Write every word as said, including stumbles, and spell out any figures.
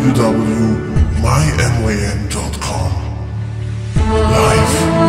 w w w dot my m y n dot com. Live